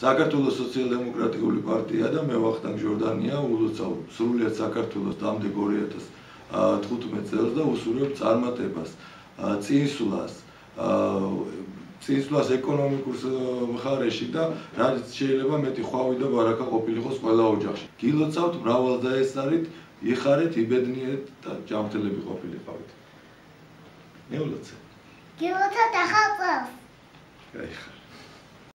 საქართველოს სოციალ-დემოკრატიული პარტია და მე ვახტანგ ჟორდანია ულოცავ სრულიად საქართველოს დამდეგ 2015 წელს და უსურვებ წარმატებას, წინსვლას ეკონომიკურ მხარეში და რაც შეიძლება მეტი ხვავი და ბარაკა ყოფილიყოს ყველა ოჯახში. გილოცავთ მრავალდაესწარით, იხარეთ, იბედნიერეთ და ჯანმრთელები ყოფილიყავით. მეულოცე. გილოცავთ ახალ წელს. გაიხარ.